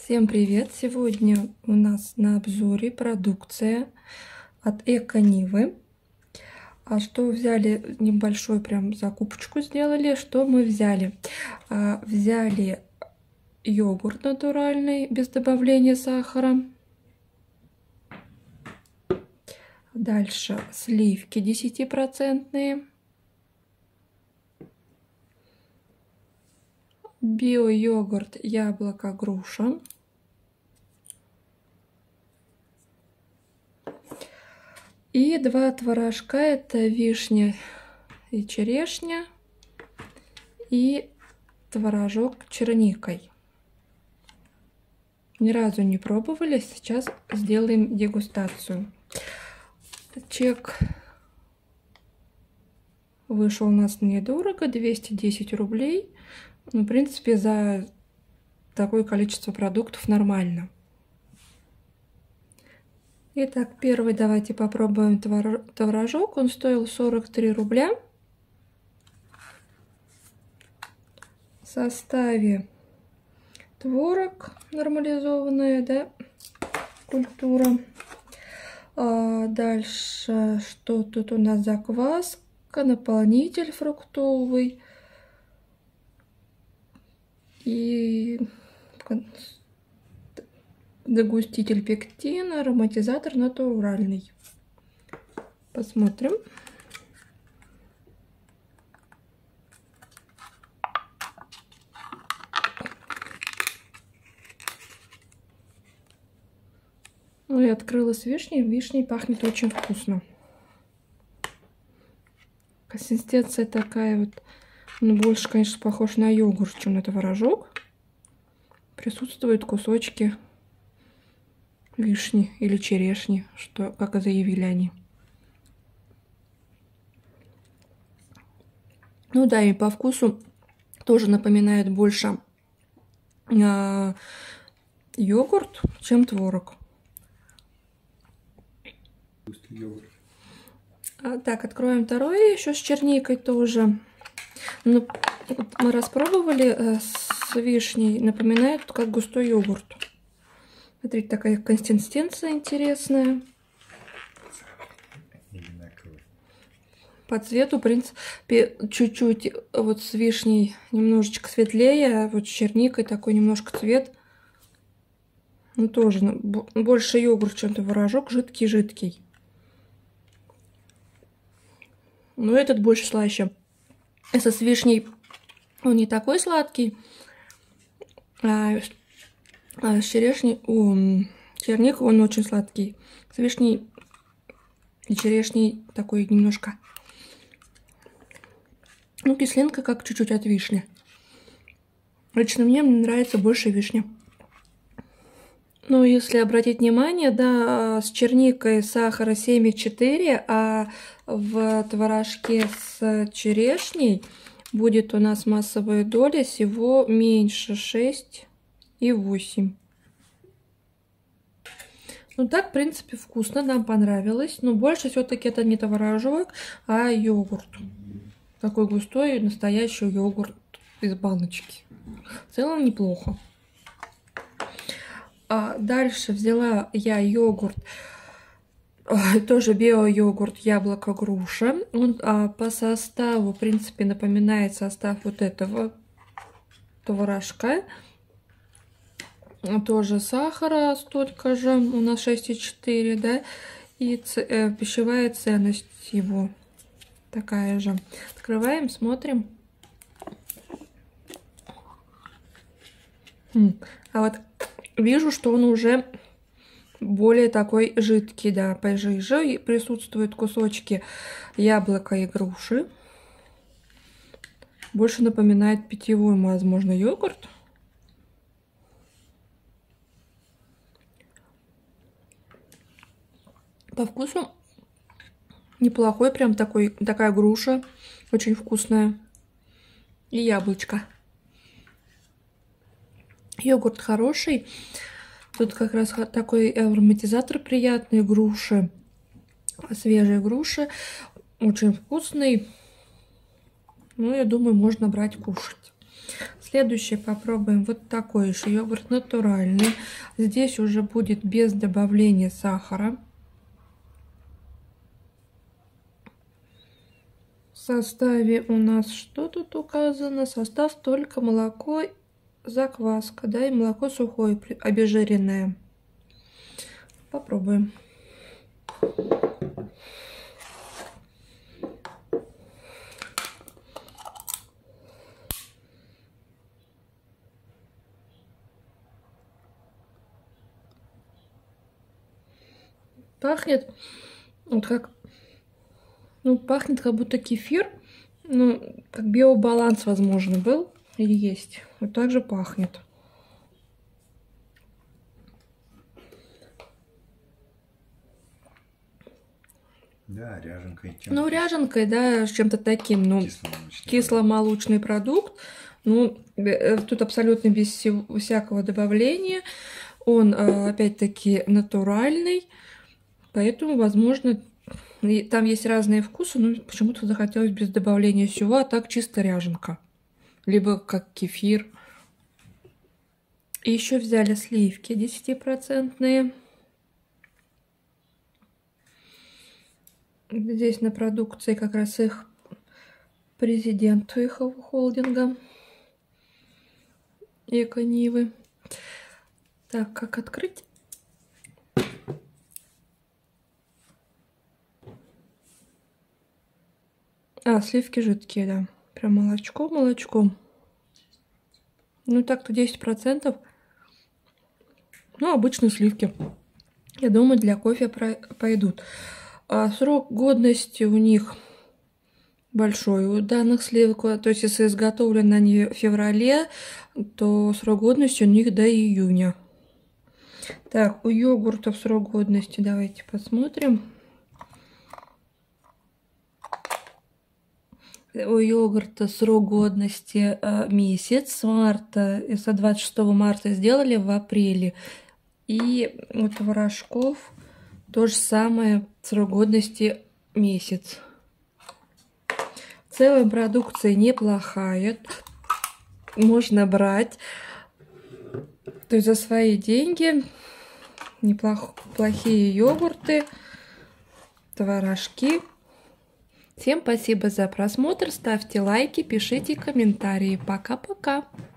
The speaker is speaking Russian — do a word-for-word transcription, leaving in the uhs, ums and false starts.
Всем привет! Сегодня у нас на обзоре продукция от Эко-Нивы. А что взяли, небольшую прям закупочку сделали. Что мы взяли? А, взяли йогурт натуральный, без добавления сахара. Дальше сливки десятипроцентные. Био-йогурт яблоко груша. И два творожка, это вишня и черешня, и творожок черникой. Ни разу не пробовали, сейчас сделаем дегустацию. Чек вышел у нас недорого, двести десять рублей. Ну, в принципе, за такое количество продуктов нормально. Итак, первый давайте попробуем творожок. Он стоил сорок три рубля. В составе творог, нормализованная, да, культура. А дальше, что тут у нас? Закваска, наполнитель фруктовый и дегуститель пектина, ароматизатор натуральный. Посмотрим. Ну и открыла с вишней. Вишней пахнет очень вкусно. Консистенция такая вот, ну, больше, конечно, похож на йогурт, чем на творожок. Присутствуют кусочки вишни или черешни, что, как и заявили они. Ну да, и по вкусу тоже напоминает больше э, йогурт, чем творог. А, так, откроем второй, еще с черникой тоже. Ну, вот мы распробовали э, с вишней, напоминает как густой йогурт. Смотрите, такая консистенция интересная. По цвету, в принципе, чуть-чуть вот с вишней немножечко светлее, а вот с черникой такой немножко цвет. Ну, тоже ну, больше йогурт, чем творожок, жидкий-жидкий. Но этот больше слаще. Если с вишней он не такой сладкий, а А с черешней, у черник он очень сладкий. С вишней и черешней такой немножко, ну, кислинка как чуть-чуть от вишни. Лично мне нравится больше вишня. Ну, если обратить внимание, да, с черникой сахара семь и четыре, а в творожке с черешней будет у нас массовая доля всего меньше, шесть и восемь. Ну так, в принципе, вкусно, нам понравилось. Но больше все-таки это не творожок, а йогурт. Такой густой, настоящий йогурт из баночки. В целом неплохо. А дальше взяла я йогурт, тоже био-йогурт яблоко груша. Он а, по составу, в принципе, напоминает состав вот этого творожка. Тоже сахара столько же, у нас шесть и четыре, да, и ц, э, пищевая ценность его такая же. Открываем, смотрим. А вот вижу, что он уже более такой жидкий, да, пожиже. И присутствуют кусочки яблока и груши. Больше напоминает питьевой, возможно, йогурт. По вкусу неплохой, прям такой, такая груша, очень вкусная. И яблочко. Йогурт хороший. Тут как раз такой ароматизатор приятный, груши, свежие груши, очень вкусный. Ну, я думаю, можно брать кушать. Следующий попробуем вот такой еще йогурт натуральный. Здесь уже будет без добавления сахара. В составе у нас что тут указано? Состав только молоко, закваска, да, и молоко сухое, обезжиренное. Попробуем. Пахнет вот как, ну, пахнет как будто кефир, ну, как биобаланс, возможно, был или есть. Вот так же пахнет. Да, ряженкой. Ну, ряженкой, да, с чем-то таким, ну, кисломолочный, кисломолочный продукт. Ну, тут абсолютно без всего, всякого добавления. Он, опять-таки, натуральный. Поэтому, возможно, там есть разные вкусы, но почему-то захотелось без добавления всего, а так чисто ряженка. Либо как кефир. И еще взяли сливки десятипроцентные. Здесь на продукции как раз их президент их холдинга Эко-Нивы. Так, как открыть? А, сливки жидкие, да. Прям молочко, молочко. Ну, так-то десять процентов. Ну, обычные сливки. Я думаю, для кофе пойдут. А срок годности у них большой. У данных сливок, то есть, если изготовлены они в феврале, то срок годности у них до июня. Так, у йогуртов срок годности давайте посмотрим. У йогурта срок годности месяц, с марта, с двадцать шестого марта сделали в апреле. И у творожков то же самое, срок годности месяц. В целом продукция неплохая, можно брать. То есть за свои деньги неплохие йогурты, творожки. Всем спасибо за просмотр, ставьте лайки, пишите комментарии. Пока-пока!